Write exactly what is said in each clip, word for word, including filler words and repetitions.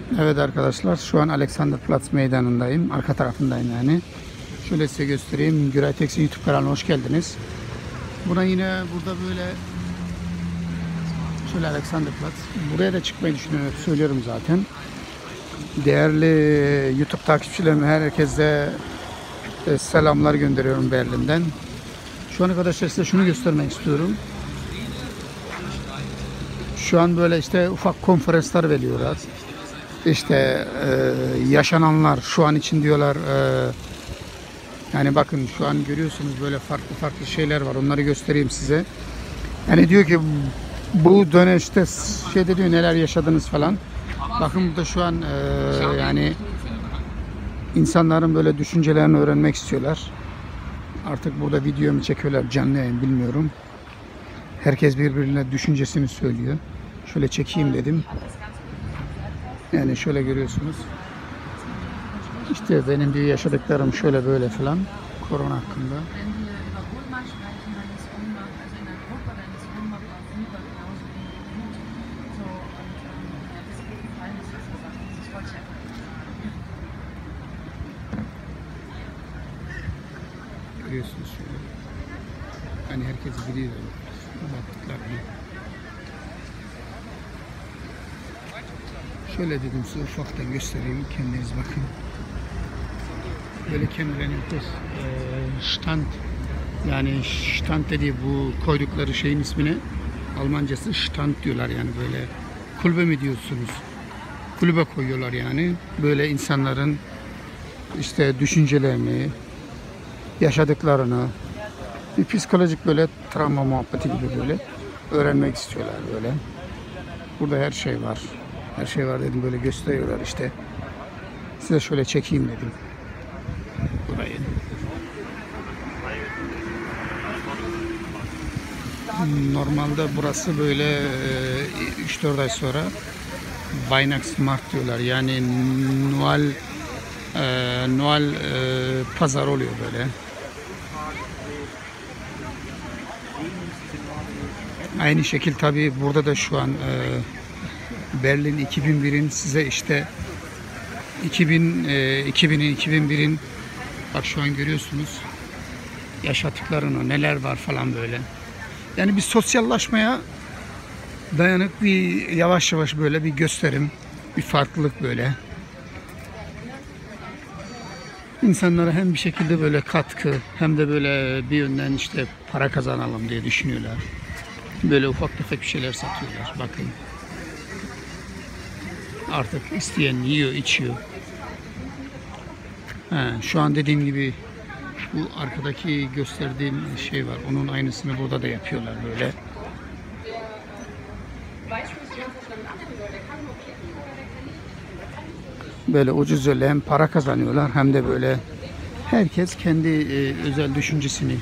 Evet arkadaşlar, şu an Alexanderplatz meydanındayım. Arka tarafındayım yani. Şöyle size göstereyim. Güray Teksin YouTube kanalına hoş geldiniz. Buna yine burada böyle şöyle Alexanderplatz. Buraya da çıkmayı düşünüyorum. Söylüyorum zaten. Değerli YouTube takipçilerime, herkese selamlar gönderiyorum Berlin'den. Şu an arkadaşlar size şunu göstermek istiyorum. Şu an böyle işte ufak konferanslar veriyorlar. İşte e, yaşananlar şu an için diyorlar. E, yani bakın şu an görüyorsunuz böyle farklı farklı şeyler var. Onları göstereyim size. Yani diyor ki bu döneçte şeyde diyor neler yaşadınız falan. Bakın burada şu an e, yani insanların böyle düşüncelerini öğrenmek istiyorlar. Artık burada video mu çekiyorlar, canlı yayın bilmiyorum. Herkes birbirine düşüncesini söylüyor. Şöyle çekeyim dedim. Yani şöyle görüyorsunuz. İşte benim diyor yaşadıklarım şöyle böyle falan. Korona hakkında. Görüyorsunuz şöyle. Hani herkes biliyor. Baktıklarını. Şöyle dedim size ufaktan göstereyim. Kendiniz bakın. Böyle kendilerine e, stand, yani stand dediği bu koydukları şeyin ismini Almancası stand diyorlar, yani böyle kulübe mi diyorsunuz? Kulübe koyuyorlar yani. Böyle insanların işte düşüncelerini, yaşadıklarını, bir psikolojik böyle travma muhabbeti gibi böyle öğrenmek istiyorlar böyle. Burada her şey var. Her şey var dedim, böyle gösteriyorlar işte. Size şöyle çekeyim dedim. Burayı. Normalde burası böyle üç dört ay sonra Weihnachtsmarkt diyorlar. Yani Noel e, Noel e, pazar oluyor böyle. Aynı şekil tabii burada da şu an e, Berlin iki bin birin size işte iki bin, e, iki binin iki bin birin bak şu an görüyorsunuz yaşadıklarını, neler var falan böyle. Yani bir sosyallaşmaya dayanık bir yavaş yavaş böyle bir gösterim, bir farklılık böyle. İnsanlara hem bir şekilde böyle katkı hem de böyle bir yönden işte para kazanalım diye düşünüyorlar. Böyle ufak tefek bir şeyler satıyorlar. Bakın. Artık isteyen yiyor, içiyor. He, şu an dediğim gibi bu arkadaki gösterdiğim şey var. Onun aynısını burada da yapıyorlar böyle. Böyle ucuz yolla hem para kazanıyorlar hem de böyle herkes kendi e, özel düşüncesini.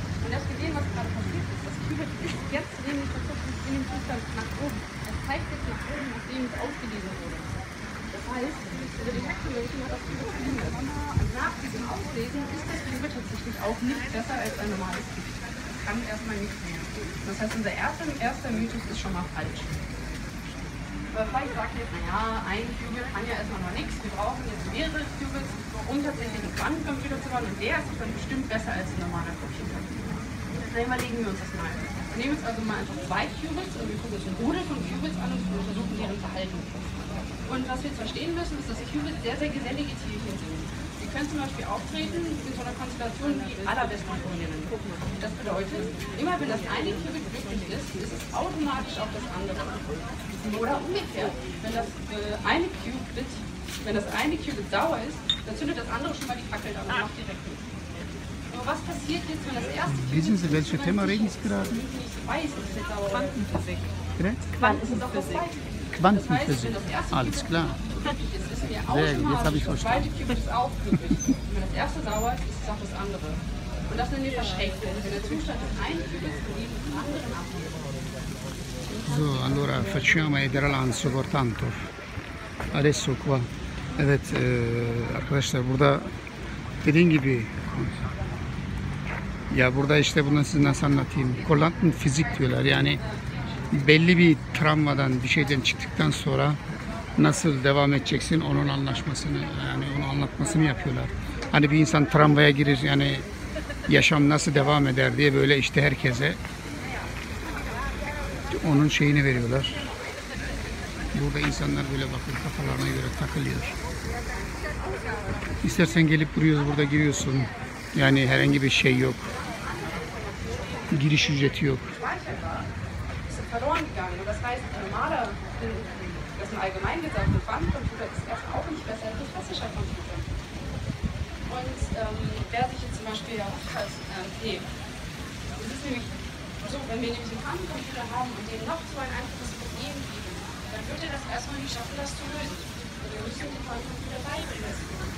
Auslesen ist das Kübel tatsächlich auch nicht besser als ein normales Kübel. Kann erstmal nicht mehr. Das heißt, unser erster, erster Mythos ist schon mal falsch. Aber vielleicht sagt ihr, naja, ein Kübel kann ja erstmal noch nichts. Wir brauchen jetzt mehrere Kübels, um tatsächlich einen Quantencomputer zu bauen. Und der ist dann bestimmt besser als ein normaler Computer. Dann überlegen wir uns das mal. Wir nehmen uns also mal einfach zwei Qubits und wir gucken uns eine Rudel von Qubits an und versuchen deren Verhalten. Und was wir jetzt verstehen müssen, ist, dass die Qubits sehr, sehr gesellige Tierchen sind. Sie können zum Beispiel auftreten in so einer Konstellation wie allerbesten Freundinnen. Das bedeutet, immer wenn das eine Qubit glücklich ist, ist es automatisch auch das andere. Oder umgekehrt, wenn das äh, eine Qubit, wenn das eine Qubit sauer ist, dann zündet das andere schon mal die Fackel an und macht direkt mit. Aber was passiert jetzt, wenn das erste Qubit... Wissen Sie, welches Thema reden Sie gerade? Ich weiß, es ist jetzt sauer. Quantenphysik. Quantenphysik. Quantenphysik. Alles klar. Sehr gut, jetzt habe ich verstanden. Das zweite Qubit ist auch glücklich. Wenn das erste sauer ist, ist es auch das andere. Und das nennen wir Verschränkung. Wenn der Zustand des einen Qubits von dem anderen abgeht. So, allora facciamo vedere l'anso portanto. Adesso qua. Evet e, arkadaşlar burada dediğim gibi ya burada işte bunu size nasıl anlatayım? Quantenphysik diyorlar. Yani belli bir travmadan, bir şeyden çıktıktan sonra nasıl devam edeceksin onun anlaşmasını, yani onu anlatmasını yapıyorlar. Hani bir insan tramvaya girir, yani yaşam nasıl devam eder diye böyle işte herkese onun şeyini veriyorlar. Burada insanlar böyle bakın kafalarına göre takılıyor. İstersen gelip duruyoruz, burada giriyorsun. Yani herhangi bir şey yok. Giriş ücreti yok. Ist verloren gegangen. Und das heißt, ein normaler, das ist ein allgemein gesagter Quantencomputer ist erst auch nicht besser als ein klassischer Computer. Und ähm, wer sich jetzt zum Beispiel erhofft hat, äh, nee, es ist nämlich so, wenn wir nämlich einen Quantencomputer haben und dem noch so ein einfaches Problem geben, dann wird er das erstmal nicht schaffen, das zu lösen. Und wir müssen den Quantencomputer beibringen.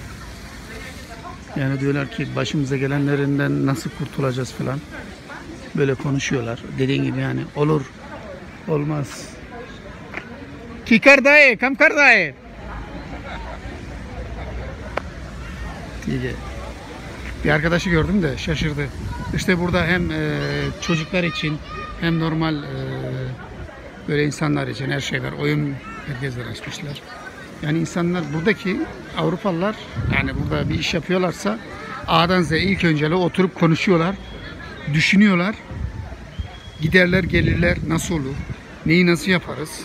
Yani diyorlar ki başımıza gelenlerinden nasıl kurtulacağız falan. Böyle konuşuyorlar. Dediğin gibi yani olur, olmaz. Ki kardaye, kam kardaye. diye. Bir arkadaşı gördüm de şaşırdı. İşte burada hem e, çocuklar için hem normal e, böyle insanlar için her şey var. Oyun merkezleri açmışlar. Yani insanlar buradaki Avrupalılar yani burada bir iş yapıyorlarsa A'dan Z'ye ilk öncele oturup konuşuyorlar. Düşünüyorlar. Giderler gelirler nasıl olur? Neyi nasıl yaparız?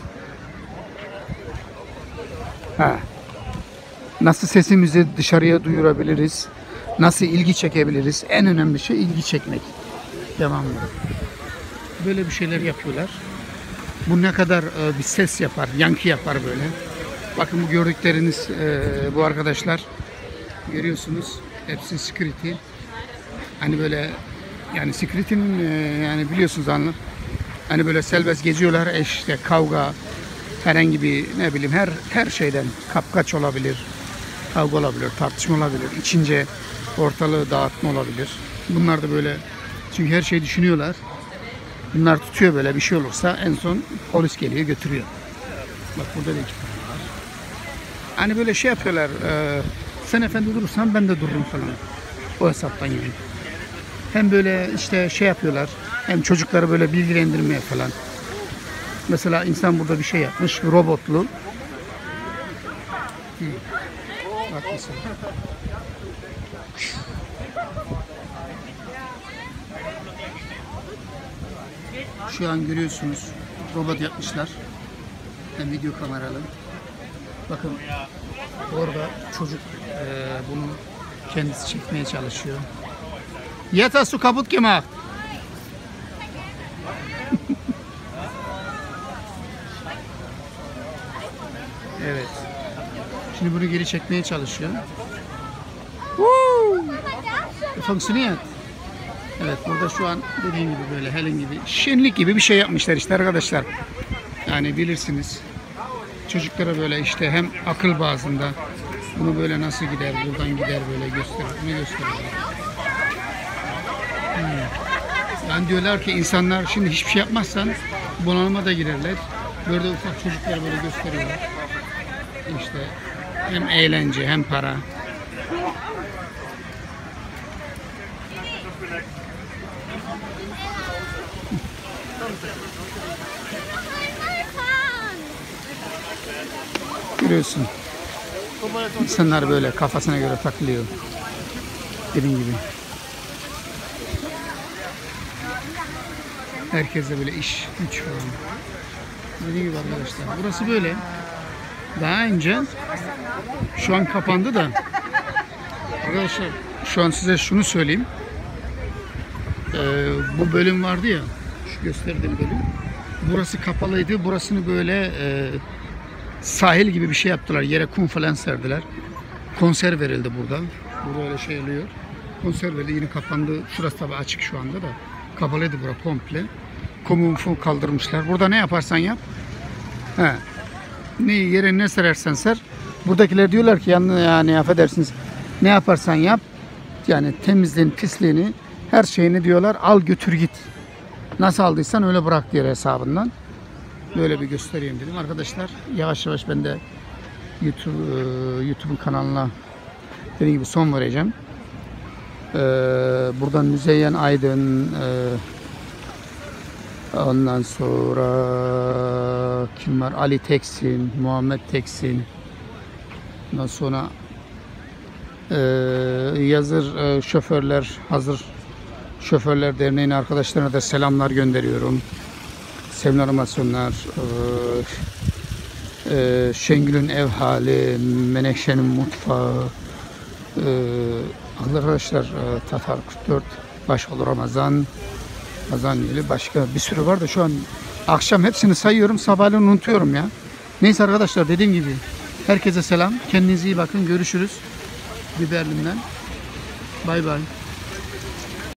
Ha. Nasıl sesimizi dışarıya duyurabiliriz? Nasıl ilgi çekebiliriz? En önemli şey ilgi çekmek. Devamlı. Böyle bir şeyler yapıyorlar. Bu ne kadar e, bir ses yapar, yankı yapar böyle. Bakın bu gördükleriniz e, bu arkadaşlar görüyorsunuz. Hepsi security. Hani böyle yani security'nin e, yani biliyorsunuz anlı. Hani böyle serbest geziyorlar. E işte kavga, herhangi bir ne bileyim her her şeyden kapkaç olabilir. Kavga olabilir, tartışma olabilir. İçince ortalığı dağıtma olabilir. Bunlar da böyle çünkü her şeyi düşünüyorlar. Bunlar tutuyor böyle bir şey olursa en son polis geliyor götürüyor. Bak burada da iki tane var. Hani böyle şey yapıyorlar. E, sen efendi durursan ben de dururum falan. O hesaptan yani. Hem böyle işte şey yapıyorlar. Hem çocukları böyle bilgilendirmeye falan. Mesela insan burada bir şey yapmış. Robotlu. Hı. Bak mesela. Şu an görüyorsunuz. Robot yapmışlar. Hem video kameralı. Bakın orada çocuk e, bunu kendisi çekmeye çalışıyor. Yata su kaputt gemacht. Evet. Şimdi bunu geri çekmeye çalışıyor. Funktioniert. Evet burada şu an dediğim gibi böyle Helen gibi şenlik gibi bir şey yapmışlar işte arkadaşlar. Yani bilirsiniz. Çocuklara böyle işte hem akıl bazında bunu böyle nasıl gider, buradan gider böyle gösterir. Bunu gösteriyorlar. Hmm. Yani diyorlar ki insanlar şimdi hiçbir şey yapmazsan bunalıma da girerler. Böyle ufak çocuklara böyle gösteriyorlar. İşte hem eğlence hem para. Görüyorsun. İnsanlar böyle kafasına göre takılıyor. Dediğim gibi. Herkese böyle iş, güç falan. Dediğim gibi arkadaşlar. Burası böyle. Daha önce şu an kapandı da arkadaşlar şu an size şunu söyleyeyim. Ee, bu bölüm vardı ya, şu gösterdiğim bölüm. Burası kapalıydı. Burasını böyle e, sahil gibi bir şey yaptılar. Yere kum falan serdiler. Konser verildi burada. Burada öyle şey oluyor. Konser verildi. Yine kapandı. Şurası tabii açık şu anda da. Kapalıydı bura komple. Kumu kaldırmışlar. Burada ne yaparsan yap. He. Ne yere ne serersen ser. Buradakiler diyorlar ki yani, yani affedersiniz ne yaparsan yap. Yani temizliğin, pisliğini, her şeyini diyorlar al götür git. Nasıl aldıysan öyle bırak diyor hesabından. Böyle bir göstereyim dedim. Arkadaşlar yavaş yavaş ben de YouTube YouTube'un kanalına dediğim gibi son vereceğim. Ee, buradan Müzeyyen Aydın, e, Ondan sonra kim var? Ali Teksin, Muhammed Teksin. Ondan sonra e, yazır e, şoförler, hazır Şoförler Derneği'nin arkadaşlarına da selamlar gönderiyorum. Sevimli animasyonlar, e, e, Şengül'ün ev hali, Menekşe'nin mutfağı, e, arkadaşlar e, Tatar kırk dört, Başoğlu Ramazan, Ramazan Yeli, başka bir sürü var da şu an akşam hepsini sayıyorum, sabahleyin unutuyorum ya. Neyse arkadaşlar, dediğim gibi herkese selam. Kendinize iyi bakın. Görüşürüz. Biberlim'den. Bay bay.